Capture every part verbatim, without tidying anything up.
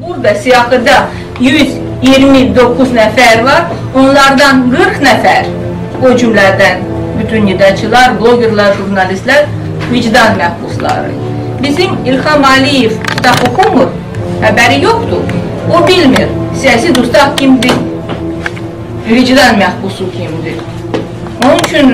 Burada siyahıda yüz iyirmi dokuz nəfər var. Onlardan qırx nəfər, o cümlədən bütün idarəçilər, blogerlər, jurnalistlər, vicdan məhbusları. Bizim İlham Aliyev kitab oxumur, həbəri yoxdur. O bilmir, siyasi dustaq kimdir, vicdan məhbusu kimdir. Onun üçün,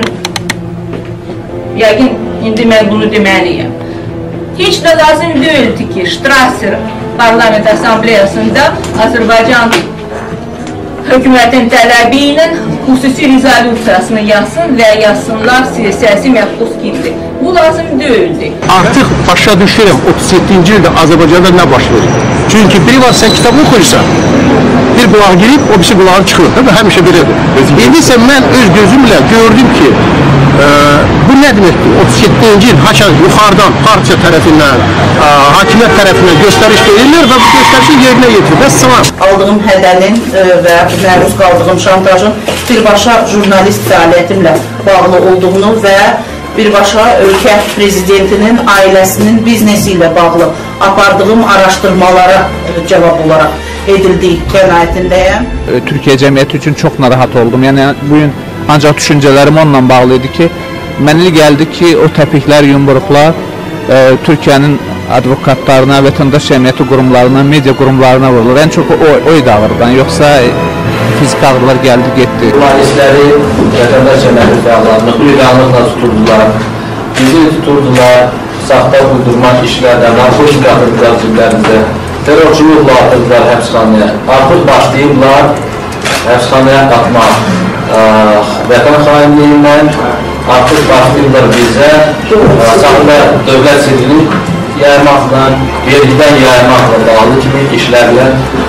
yəqin, indi mən bunu deməliyəm. Heç də lazım deyildi ki, Strasser Parlament Asambleyasında Azərbaycan hökumətin tələbi ilə xüsusi rezolüsiyasını yazsın və yazsınlar siyasi məhbus kimdir. Bu lazım deyildi. Artıq başa düşürəm, otuz yeddinci ildə Azərbaycanda nə baş verir? Çünki bir var sən kitab oxuyursan, bir qulağa girib, o birisi qulağa çıxır. Həmişə belədir. İndi isə mən öz gözümlə gördüm ki, e, bu nə deməkdir? otuz yeddinci il haçan yuxarıdan partiya tərəfindən, e, hakimiyyət tərəfindən göstəriş verirlər və bu göstərişi yerinə yetirir. Və sınav. Aldığım hədənin e, və məruz qaldığım şantajın birbaşa jurnalist fəaliyyətimlə bağlı olduğunu və birbaşa ölkə prezidentinin ailəsinin biznesi ilə bağlı apardığım araşdırmalara cavab olaraq edildiyi qənaətindəyəm. Türkiyə cəmiyyəti üçün çox narahat oldum. Yəni bugün ancaq düşüncələrim onunla bağlı idi ki, mənə elə gəldi ki, o təpiklər, yumruqlar e, Türkiyənin advokatlarına, vətəndaş cəmiyyəti qurumlarına, media qurumlarına vurulur. Ən çox o, o idi ağrıdan, yoxsa fizik ağrılar gəldi, getdi. Jurnalistləri, vətəndaş cəmiyyəti fəallarını hüquqanlıqla tuturdular, bizi tuturdular, saxta uydurmaq işlərdən, narkotik atırdılar ciblərimizə, terrorçuluqla atırdılar həbsxanaya, artıq başlayıblar həbsxanaya atmaq, vətən xainliyindən artıq başlayıblar bizə, saxta dövlət sirrini yaymaqla, vergidən yaymaqla bağlı kimi işlərlə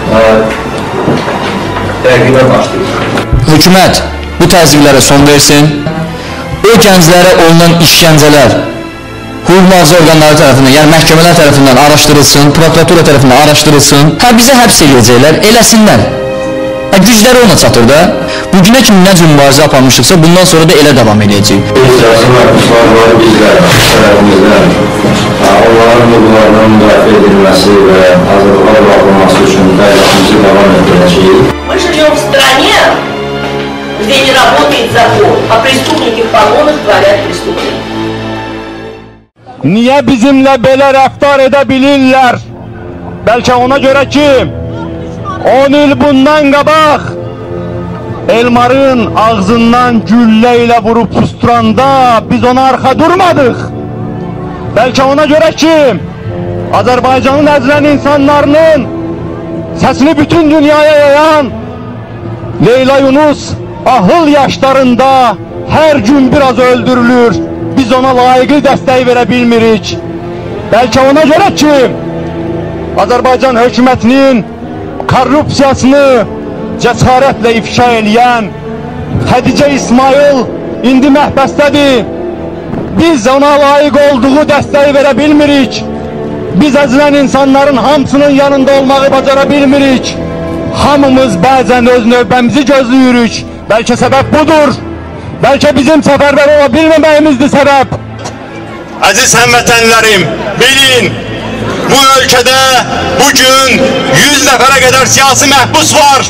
təqibə başlayır. Hökumət bu təzyiqlərə son versin, o gənclərə olunan işgəncələr hüquq mühafizə orqanları tərəfindən, yəni məhkəmələr tərəfindən araşdırılsın, prokuratura tərəfindən araşdırılsın. Hə, bizə həbs edəcəklər, eləsinlər. Hə, gücləri ona çatır da. Bugünə kimi nə cür mübarizə aparmışıqsa, bundan sonra da elə davam edəcək. Siyasi məhbuslar var, bizlər tərəfimizdən onların hüquqlarının müdafiə edilməsi və azadlığa bağlanması üçün bəyanımızı davam etdirəcəyik. Мы живем в стране, где не работает закон, а преступники в погонах творят преступления. Niyə bizimlə belə rəftar edə bilirlər? Bəlkə ona görə ki, on il bundan qabaq Elmarın ağzından güllə ilə vurub susturanda biz ona arxa durmadıq. Bəlkə ona görə ki, Azərbaycanın əzilən insanlarının səsini bütün dünyaya yayan Leyla Yunus ahıl yaşlarında hər gün biraz öldürülür. Biz ona layiqli dəstək verə bilmirik. Bəlkə ona görə ki, Azərbaycan hökumətinin korrupsiyasını cəsarətlə ifşa eləyən Xədicə İsmail indi məhbəsdədir. Biz ona layiq olduğu dəstəyi verə bilmirik. Biz əzilən insanların hamısının yanında olmağı bacara bilmirik. Hamımız bəzən öz növbəmizi gözləyirik. Bəlkə səbəb budur. Bəlkə bizim səfərbər ola bilməməyimizdir səbəb. Əziz həmvətənlərim, bilin, bu ölkədə bugün yüz nəfərə qədər siyasi məhbus var.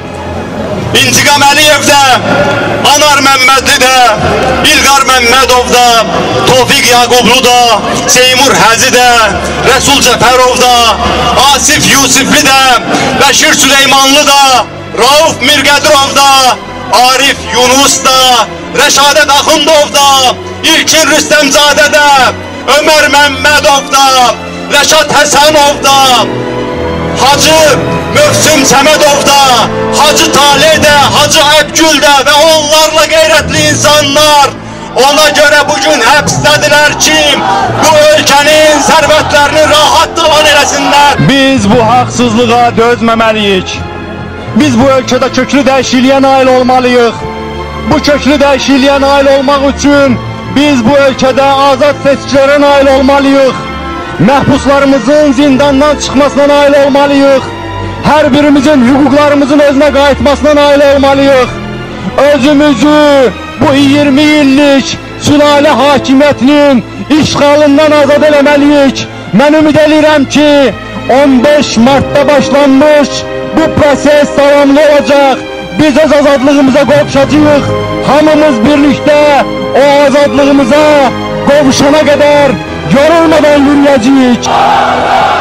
İntiqam Əliyev də, Anar Məmmədli də, İlqar Məmmədov da, Tofiq Yaqublu da, Seymur Həzi də, Rəsul Cəfərov da, Asif Yusifli də, Bəşir Süleymanlı da, Rauf Mirqədirov da, Arif Yunus da, Rəşadət Axundov da, İlkin Rüstəmzadə də, Ömər Məmmədov da, Rəşad Həsənov da, Hacı Mövsüm Səmədov da, Hacı Taleh də, Hacı Əbgül də və onlarla qeyrətli insanlar ona görə bugün həbsdədirlər ki, bu ölkənin sərvətlərini rahat divan eləsinlər. Biz bu haqsızlığa dözməməliyik. Biz bu ölkədə köklü dəyişikliyə nail olmalıyıq. Bu köklü dəyişikliyə nail olmaq üçün biz bu ölkədə azad seçkilərə nail olmalıyıq. Məhbuslarımızın zindandan çıxmasına nail olmalıyıq. Hər birimizin hüquqlarımızın özünə qayıtmasına nail olmalıyıq. Özümüzü bu iyirmi illik sülalə hakimiyyətinin işğalından azad eləməliyik. Mən ümid edirəm ki, on beş Mart'ta başlanmış bu proses devamlı olacak. Biz öz azadlığımıza kavuşacağız. Hamımız birlikte o azadlığımıza kavuşana kadar yorulmadan yürüyeceğiz.